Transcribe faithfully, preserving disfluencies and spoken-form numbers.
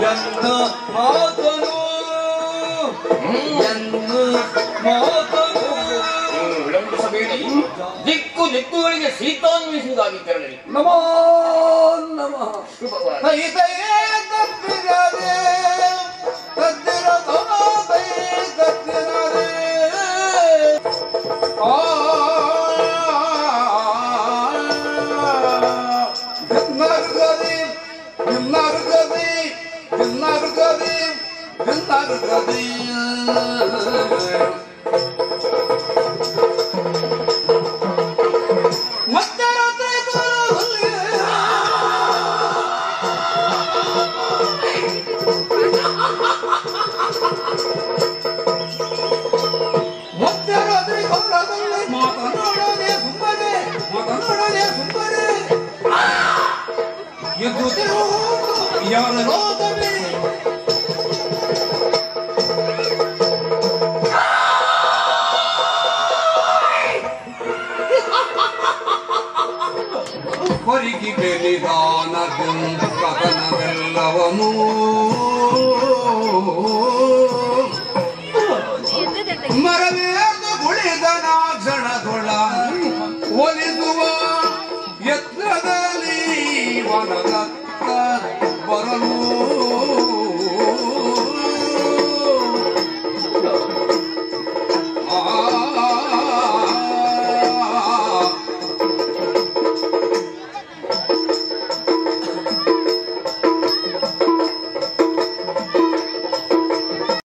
ಎಂದು ಮಾತನು ಎಂದು ಮಾತನು ವಿಳಂಬಿಸಬೇಡಿ. ದಿಕ್ಕು ದಿಕ್ಕುಗಳಿಗೆ ಸೀತಾನ್ವೇಷಿಸುವುದಾಗಿ ತೆರಳಿ. ನಮೋ ನಮಃ. ಕೈತಯೇ ತಪ್ಪಿರದೆ ತದ್ದಿರತೋ ಕೈ ತದ್ದಿರದೆ ಆ ನರ್ಗದಿ ನರ್ಗದಿ ನರ್ಗದಿ ನರ್ಗದಿ ಮಾತನಾಡದೆ ಸುಮ್ಮನೆ ಮಾತನಾಡದೆ ಸುಮ್ಮನೆ ಯಾರ ಲೋಕವೇ ಹೊರಗಿ ಬೆಲಿದಾನದಿಂದ ಕಥನವೆಲ್ಲವನು ಮರವೇ